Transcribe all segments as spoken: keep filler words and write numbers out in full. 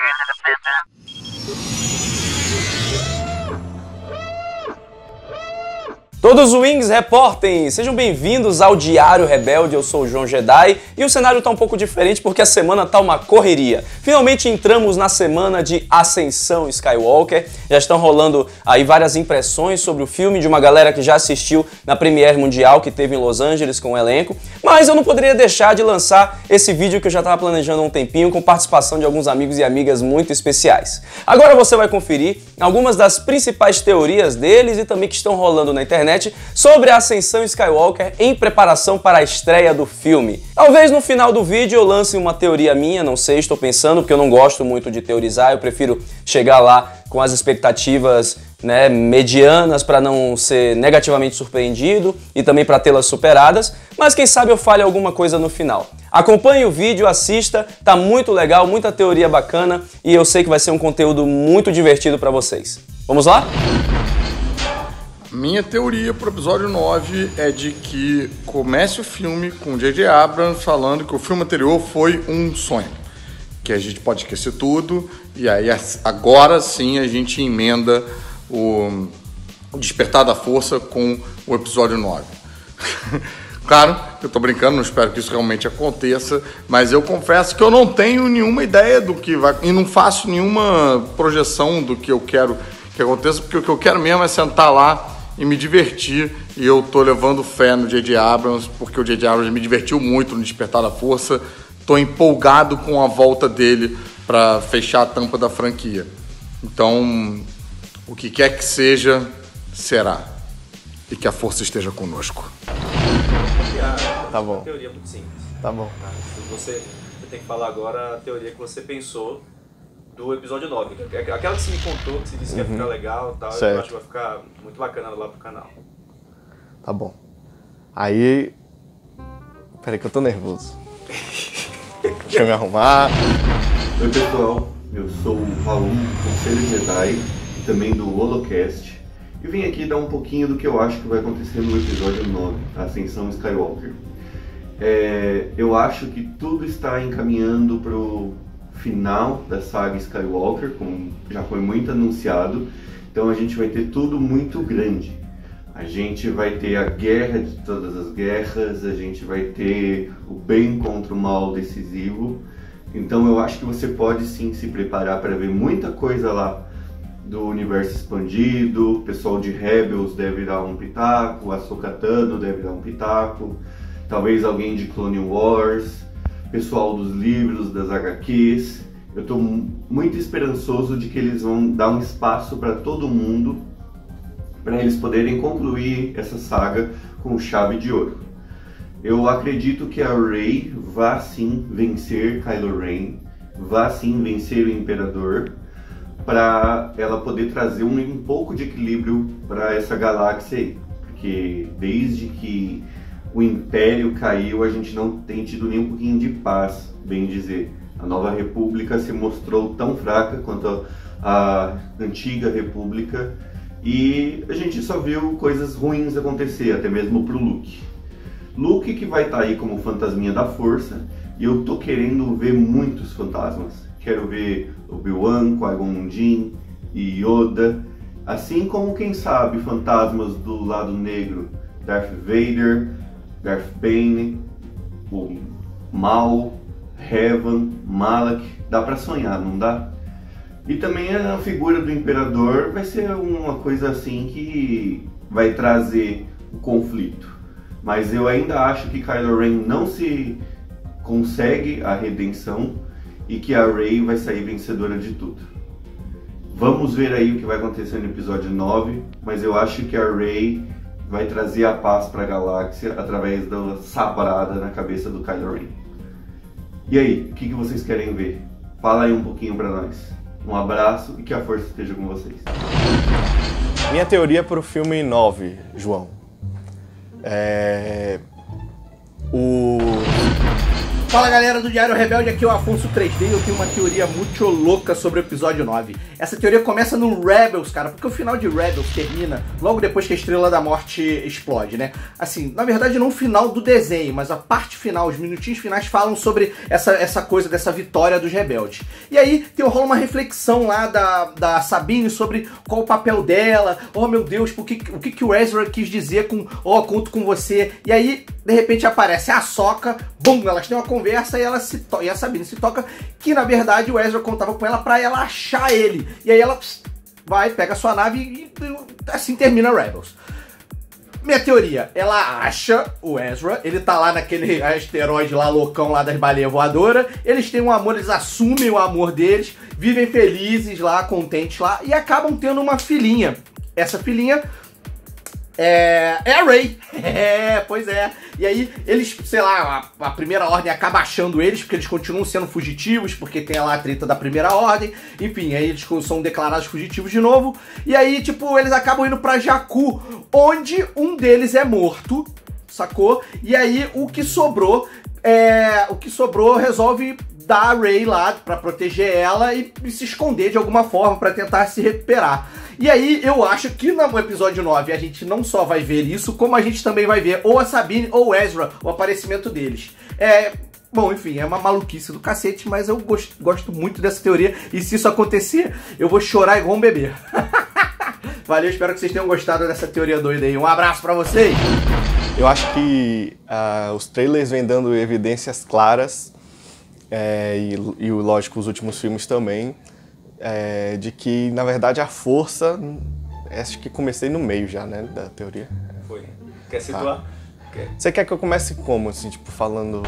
Todos os Wings reportem! Sejam bem-vindos ao Diário Rebelde, eu sou o João Jedi e o cenário tá um pouco diferente porque a semana tá uma correria. Finalmente entramos na semana de Ascensão Skywalker, já estão rolando aí várias impressões sobre o filme de uma galera que já assistiu na Premiere Mundial que teve em Los Angeles com o elenco, mas eu não poderia deixar de lançar esse vídeo que eu já estava planejando há um tempinho com participação de alguns amigos e amigas muito especiais. Agora você vai conferir algumas das principais teorias deles e também que estão rolando na internet sobre a Ascensão Skywalker em preparação para a estreia do filme. Talvez no final do vídeo eu lance uma teoria minha, não sei, estou pensando, porque eu não gosto muito de teorizar, eu prefiro chegar lá com as expectativas, né, medianas para não ser negativamente surpreendido e também para tê-las superadas, mas quem sabe eu fale alguma coisa no final. Acompanhe o vídeo, assista, tá muito legal, muita teoria bacana e eu sei que vai ser um conteúdo muito divertido para vocês. Vamos lá? Minha teoria pro episódio nove é de que comece o filme com J J Abrams falando que o filme anterior foi um sonho, que a gente pode esquecer tudo e aí agora sim a gente emenda o Despertar da Força com o episódio nove. Claro, eu tô brincando, não espero que isso realmente aconteça, mas eu confesso que eu não tenho nenhuma ideia do que vai e não faço nenhuma projeção do que eu quero que aconteça, porque o que eu quero mesmo é sentar lá e me divertir, e eu tô levando fé no J J Abrams, porque o J J Abrams me divertiu muito no Despertar da Força, tô empolgado com a volta dele para fechar a tampa da franquia. Então, o que quer que seja, será. E que a força esteja conosco. Tá bom. Uma teoria muito simples. Tá bom. Você, você tem que falar agora a teoria que você pensou do episódio nove. Aquela que você me contou, que você disse que ia ficar legal e tal, Certo. eu acho que vai ficar muito bacana lá pro canal. Tá bom. Aí... Peraí que eu tô nervoso. Deixa eu me arrumar. Oi pessoal, eu sou o Raul, Conselho Jedi e também do Holocast, e vim aqui dar um pouquinho do que eu acho que vai acontecer no episódio nove, a Ascensão Skywalker. É, eu acho que tudo está encaminhando pro final da saga Skywalker, como já foi muito anunciado, então a gente vai ter tudo muito grande. A gente vai ter a guerra de todas as guerras, a gente vai ter o bem contra o mal decisivo. Então eu acho que você pode sim se preparar para ver muita coisa lá do universo expandido. O pessoal de Rebels deve dar um pitaco, a Ahsoka Tano deve dar um pitaco, talvez alguém de Clone Wars, pessoal dos livros, das H Qs. Eu estou muito esperançoso de que eles vão dar um espaço para todo mundo, para eles poderem concluir essa saga com chave de ouro. Eu acredito que a Rey vá sim vencer Kylo Ren, vá sim vencer o Imperador, para ela poder trazer um, um pouco de equilíbrio para essa galáxia aí. Porque desde que o Império caiu, a gente não tem tido nem um pouquinho de paz, bem dizer. A Nova República se mostrou tão fraca quanto a, a Antiga República, e a gente só viu coisas ruins acontecer, até mesmo pro Luke. Luke que vai estar tá aí como fantasminha da força, e eu tô querendo ver muitos fantasmas. Quero ver Obi-Wan, Qui-Gon Jinn e Yoda, assim como, quem sabe, fantasmas do lado negro, Darth Vader, Darth Bane, o Maul, Revan, Malak. Dá pra sonhar, não dá? E também a figura do Imperador vai ser uma coisa assim que vai trazer o conflito. Mas eu ainda acho que Kylo Ren não se consegue a redenção e que a Rey vai sair vencedora de tudo. Vamos ver aí o que vai acontecer no episódio nove, mas eu acho que a Rey vai trazer a paz para a galáxia através da sabrada na cabeça do Kylo Ren. E aí, o que, que vocês querem ver? Fala aí um pouquinho para nós. Um abraço e que a força esteja com vocês. Minha teoria para o filme nove, João. É... O... Fala galera do Diário Rebelde, aqui é o Afonso três D e eu tenho uma teoria muito louca sobre o episódio nove. Essa teoria começa no Rebels, cara, porque o final de Rebels termina logo depois que a Estrela da Morte explode, né? Assim, na verdade não o final do desenho, mas a parte final, os minutinhos finais falam sobre essa, essa coisa dessa vitória dos rebeldes. E aí tem, rola uma reflexão lá da, da Sabine sobre qual o papel dela. Oh meu Deus, por que, o que, que o Ezra quis dizer com oh, conto com você. E aí, de repente aparece a Ahsoka, bum, elas têm uma conversa e, ela se to e a Sabine se toca que na verdade o Ezra contava com ela pra ela achar ele. E aí ela pss, vai, pega a sua nave e, e assim termina Rebels. Minha teoria, ela acha o Ezra, ele tá lá naquele asteroide lá, loucão lá das baleias voadoras, eles têm um amor, eles assumem o amor deles, vivem felizes lá, contentes lá, e acabam tendo uma filhinha. Essa filhinha é, é a Rey. É, pois é. E aí eles, sei lá, a, a primeira ordem acaba achando eles, porque eles continuam sendo fugitivos, porque tem lá a treta da primeira ordem. Enfim, aí eles são declarados fugitivos de novo. E aí, tipo, eles acabam indo pra Jakku, onde um deles é morto, sacou? E aí o que sobrou, é, o que sobrou resolve dar a Rey lá pra proteger ela e, e se esconder de alguma forma pra tentar se recuperar. E aí eu acho que no episódio nove a gente não só vai ver isso, como a gente também vai ver ou a Sabine ou o Ezra, o aparecimento deles. É... Bom, enfim, é uma maluquice do cacete, mas eu gosto, gosto muito dessa teoria e se isso acontecer, eu vou chorar igual um bebê. Valeu, espero que vocês tenham gostado dessa teoria doida aí. Um abraço pra vocês! Eu acho que uh, os trailers vêm dando evidências claras, é, e, e lógico, os últimos filmes também, é, de que, na verdade, a força... Acho que comecei no meio já, né, da teoria. Foi. Quer situar? Ah. Você quer que eu comece como, assim, tipo, falando...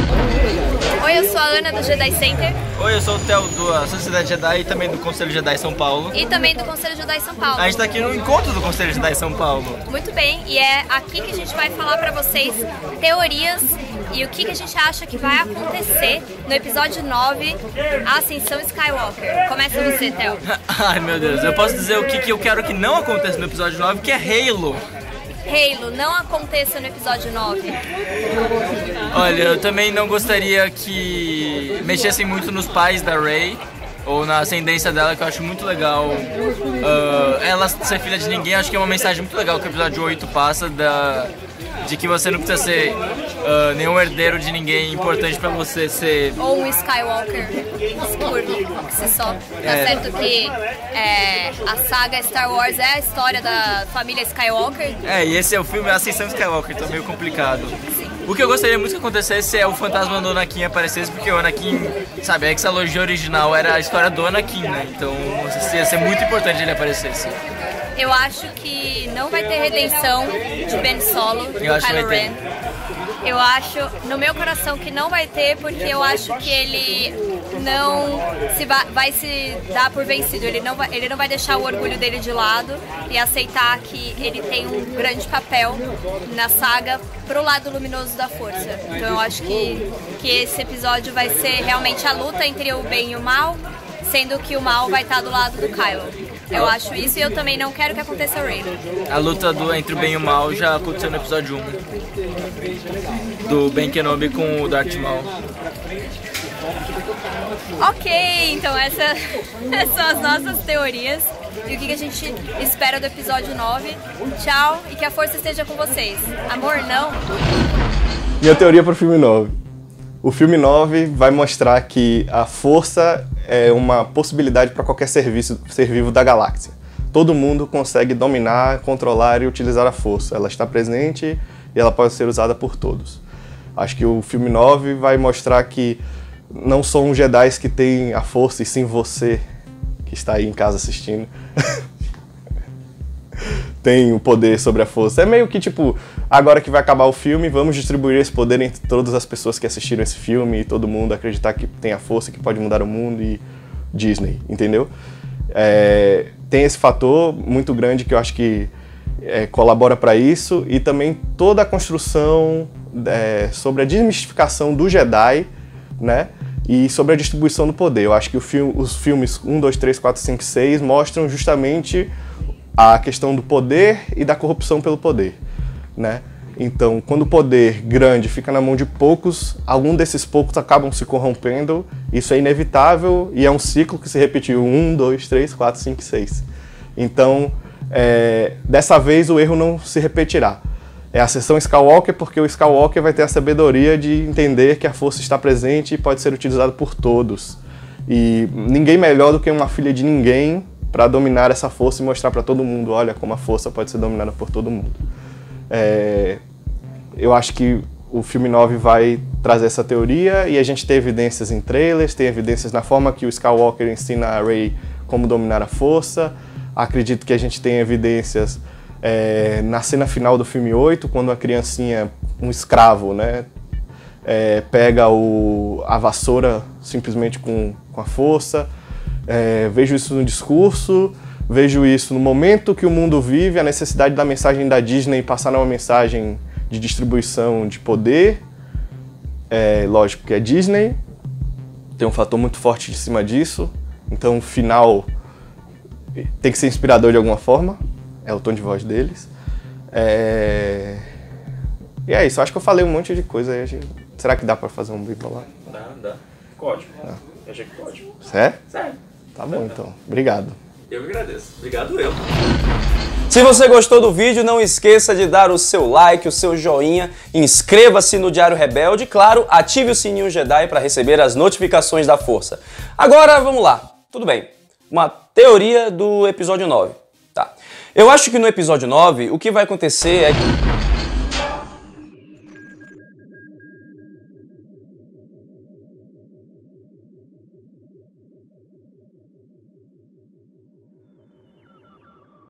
Oi, eu sou a Ana do Jedi Center. Oi, eu sou o Theo da Sociedade Jedi e também do Conselho Jedi São Paulo. E também do Conselho Jedi São Paulo. A gente tá aqui no encontro do Conselho Jedi São Paulo. Muito bem, e é aqui que a gente vai falar pra vocês teorias e o que, que a gente acha que vai acontecer no episódio nove, a Ascensão Skywalker. Começa você, Theo. Ai, meu Deus, eu posso dizer o que, que eu quero que não aconteça no episódio nove, que é Halo. Halo não aconteça no episódio nove. Olha, eu também não gostaria que mexessem muito nos pais da Rey ou na ascendência dela, que eu acho muito legal. Uh, ela ser filha de ninguém, acho que é uma mensagem muito legal que o episódio oito passa, da, de que você não precisa ser uh, nenhum herdeiro de ninguém importante pra você ser... Ou um Skywalker por si só. Tá É. certo que é, a saga Star Wars é a história da família Skywalker. É, e esse é o filme Ascensão Skywalker, então é meio complicado. O que eu gostaria muito que acontecesse é o fantasma do Anakin aparecesse, porque o Anakin, sabe, a exalogia original era a história do Anakin, né? Então ia ser muito importante ele aparecesse. Eu acho que não vai ter redenção de Ben Solo, do Eu acho que Kylo vai ter. Ren. Eu acho, no meu coração, que não vai ter, porque eu acho que ele não se vai, vai se dar por vencido. Ele não, vai, ele não vai deixar o orgulho dele de lado e aceitar que ele tem um grande papel na saga pro lado luminoso da força. Então eu acho que, que esse episódio vai ser realmente a luta entre o bem e o mal, sendo que o mal vai estar do lado do Kylo. Eu acho isso e eu também não quero que aconteça a Rey. A luta do, entre o bem e o mal já aconteceu no episódio um. Do Ben Kenobi com o Darth Maul. Ok, então essa, essas são as nossas teorias e o que a gente espera do episódio nove. Tchau e que a força esteja com vocês. Amor, não? Minha teoria para o filme nove. O filme nove vai mostrar que a força é uma possibilidade para qualquer serviço, ser vivo da galáxia. Todo mundo consegue dominar, controlar e utilizar a força. Ela está presente e ela pode ser usada por todos. Acho que o filme nove vai mostrar que não são os Jedi que têm a força, e sim você, que está aí em casa assistindo, tem o poder sobre a força. É meio que tipo, agora que vai acabar o filme, vamos distribuir esse poder entre todas as pessoas que assistiram esse filme e todo mundo acreditar que tem a força, que pode mudar o mundo, e Disney, entendeu? É, tem esse fator muito grande que eu acho que é, colabora para isso, e também toda a construção é, sobre a desmistificação do Jedi, né? E sobre a distribuição do poder. Eu acho que o filme, os filmes um, dois, três, quatro, cinco, seis mostram justamente a questão do poder e da corrupção pelo poder, né? Então, quando o poder grande fica na mão de poucos, algum desses poucos acabam se corrompendo. Isso é inevitável e é um ciclo que se repetiu. Um, dois, três, quatro, cinco, seis. Então, é, dessa vez o erro não se repetirá. É a sessão Skywalker porque o Skywalker vai ter a sabedoria de entender que a força está presente e pode ser utilizada por todos. E ninguém melhor do que uma filha de ninguém para dominar essa força e mostrar para todo mundo, olha como a força pode ser dominada por todo mundo. É, eu acho que o filme nove vai trazer essa teoria e a gente tem evidências em trailers, tem evidências na forma que o Skywalker ensina a Rey como dominar a força. Acredito que a gente tem evidências é, na cena final do filme oito, quando a criancinha, um escravo, né, é, pega o, a vassoura simplesmente com, com a força. É, vejo isso no discurso, vejo isso no momento que o mundo vive, a necessidade da mensagem da Disney passar uma mensagem de distribuição de poder. É, lógico que é Disney, tem um fator muito forte em cima disso, então o final tem que ser inspirador de alguma forma, é o tom de voz deles. É... E é isso, acho que eu falei um monte de coisa aí. Gente... Será que dá pra fazer um bip lá? Dá, dá. Ficou ótimo. Ah. Eu achei que ficou ótimo. Sério? Sério. Tá bom então, obrigado. Eu que agradeço. Obrigado eu. Se você gostou do vídeo, não esqueça de dar o seu like, o seu joinha, inscreva-se no Diário Rebelde e, claro, ative o sininho Jedi para receber as notificações da força. Agora, vamos lá. Tudo bem. Uma teoria do episódio nove. Tá. Eu acho que no episódio nove, o que vai acontecer é que...